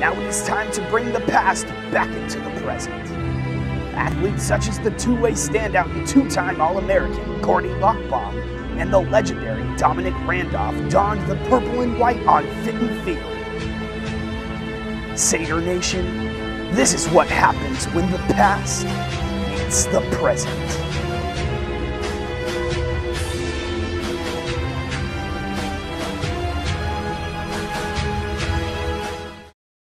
Now it is time to bring the past back into the present. Athletes such as the two-way standout and two-time All-American Courtney Lochbaum and the legendary Dominic Randolph donned the purple and white on Fitton Field. Satyr Nation, this is what happens when the past meets the present.